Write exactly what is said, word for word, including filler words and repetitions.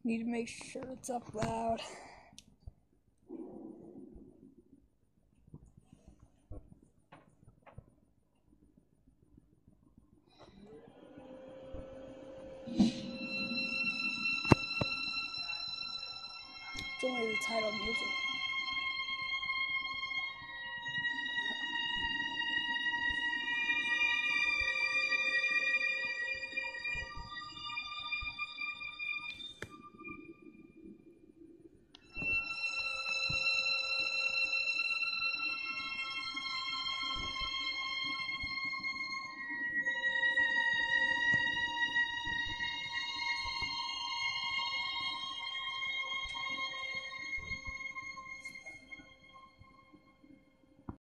Need to make sure it's up loud. It's only the title music.